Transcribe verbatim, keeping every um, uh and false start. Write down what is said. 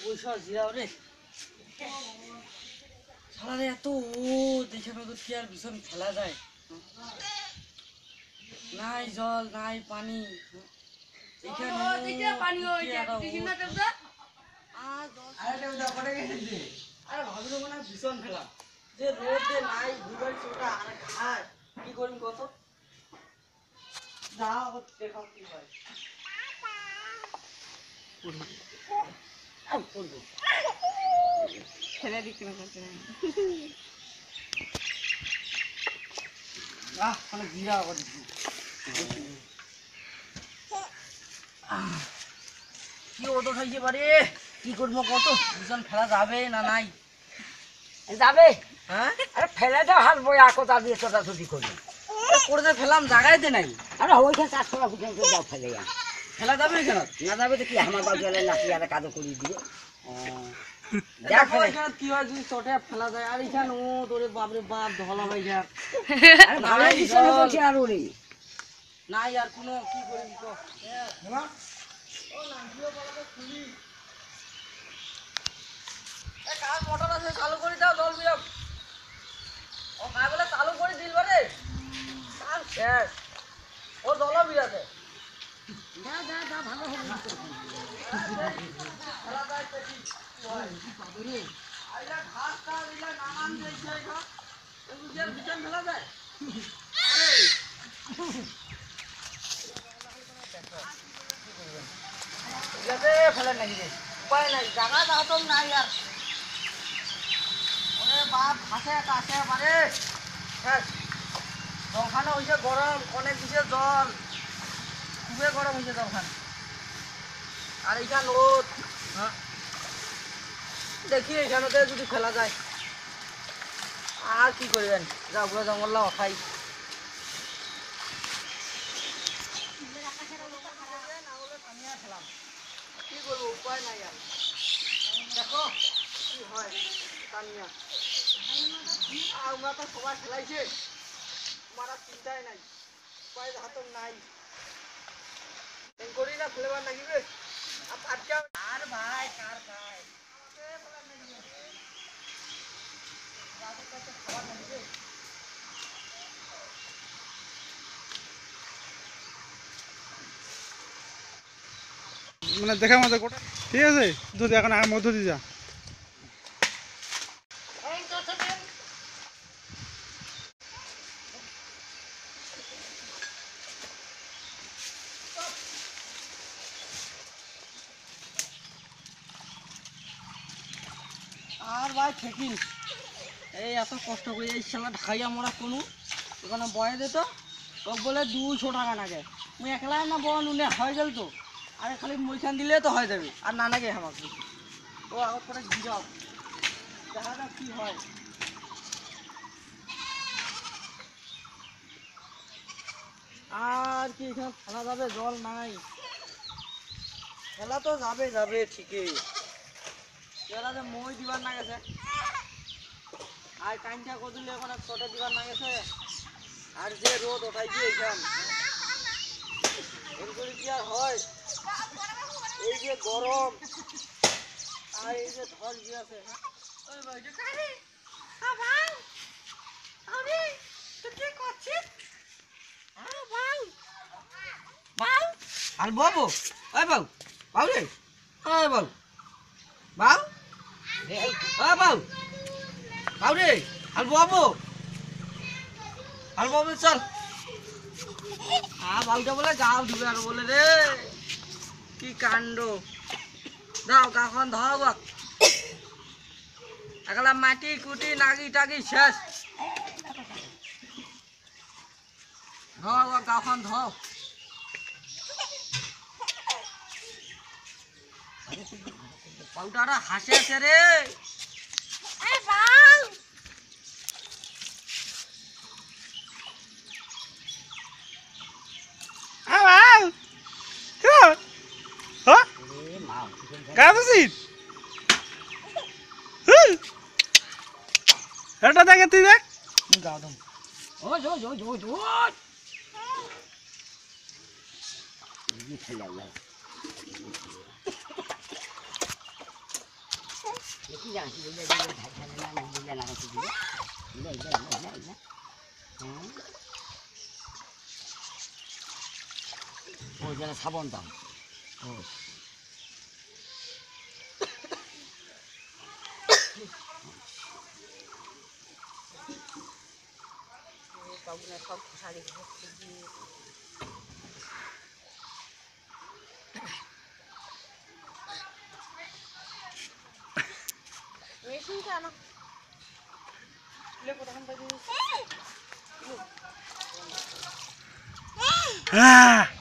পয়সা জিরাও রে সারা এত ও দেখে না তো কি আর ভীষণ খেলা যায় নাই জল নাই পানি এখানে পানি আরে ভাবিলো মানে ভীষণ খেলা যে রোদে নাই দুবার চোটা আর খায় কি করিম কত যাও দেখাও কি হয় ছেলে দিতে পারছে না আহ মানে জিরা আবার কি ওটো খাইছে পারে কি করবো কত ভীষণ ফেলা যাবে না নাই যাবে হ্যাঁ আরে ফেলে দাও হাল বই আকতা দিয়ে ছোটাছুটি করি করে ফেলাম জায়গাইতে নাই আরে ওইখানে চাষ করা বুঝে দাও ফেলে যা ফেলা যাবে এখানে না যাবে তো কি আমার বাড়ি গেলে নাকি আর কাদো করে দিবে দেখো এখানে কি হয় যদি চটে ফেলা যায় আর এখানে ও তোরে বাপরে বাপ ধলা ভাই যা আরে ভালো দিছে না বলছি আর ওরে নাই আর কোনো কি করি তো হ্যাঁ ও নামগুলো বলাতে খুলি এ কার মোটর আছে চালু করে দাও জল বিরাম ও কার বলে চালু করে দিল বারে কার শেষ ও জল বিরাতে দা দা দা ভালো হবে ফেলা যায় তো কি হয় কি পাবে রে আইলা ঘাস কা আইলা নানান দেইছে এখানে এগুলো যে ভিতর ফেলা যায় আরে যাতে ফেলে নাকি রে উপায় নাই জায়গা দাঁতম নাই আর ওরে বাপ ঘাসে কাছে পারে হ্যাঁ দোকানে হয়েছে গরম অনেক দিছে জল খুবই গরম হয়েছে দোকান আর এইখান রোদ হ্যাঁ দেখি এইখানতে যদি ফেলা যায় আর কি করবেন যা পুরো জঙ্গল খাই কি করবো উপায় নাই আর দেখো কি হয় তানিয়া আমরা তো সবাই খেলাইছে তোমার আর চিন্তাই নাই উপায় হাত নাই করি না ফেলেবার নাকি রে আর ভাই কার ভাই খাবার নাকি রে মানে দেখার মতো গোটা ঠিক আছে যদি এখন আর মধ্য দিয়ে যা আর ভাই ঠেকিন এই এত কষ্ট করে এই শালা ঢাকাইয়া মরা কোনো ওখানে বয়ে দিত ও বলে দুশো টাকা নাগে মুই একলা না বল উনি হয়ে গেল তো আরে খালি মুইখান দিলে তো হয়ে যাবে আর না নাগে আমাকে ও আগত করে ঘিরাও দেখা যাক কি হয় আর কি এখানে ফেলা যাবে জল নাই ফেলা তো যাবে যাবে ঠিকই এরা যে মই দিবার না গেছে আর কাইনটা কদিলে এখন ছোটে দিবার না গেছে আর যে রোদ ওঠাইছি এইখান এরপরে কি আর হয় এই যে গরম আর এই যে ধস গিয়েছে আর বাবু ওই বাবু বাবু রে ওই বাবু বাবু ওই বাবু বাবু রে আর বাবু আর বাবু চল আ বাবুটা বলে গাও ধুবে আর বলে রে কি কাণ্ড দাও গাখন ধর একলা মাটি কুটি নাগি টাগি শেষ ধর গাখন ধর পাউডারা হাসে আছে রে এটা দেখে তুই দেখ ও জো জো জো জো ये खेला কি জানিস দিলে দিলে ধার ধারে না না দিলে না কিছু দিলে দিলে দিলে দিলে দিলে হ্যাঁ ওই যেন সাবন দাম ও বাবুনের সব শাড়ি ভর্তি দিয়ে মেশিনটা আনো লেবু তখন বাজে হ্যাঁ